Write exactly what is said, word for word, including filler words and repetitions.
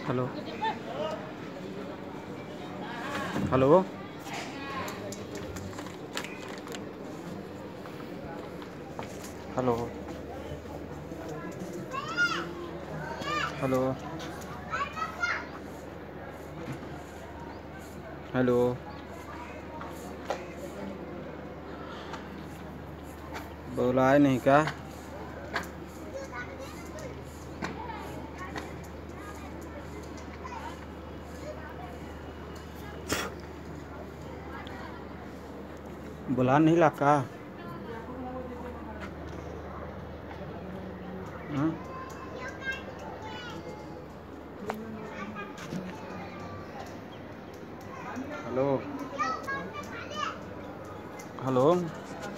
Hello hello hello hello hello बोला है नहीं क्या? बुला नहीं लगा? हाँ? Hello hello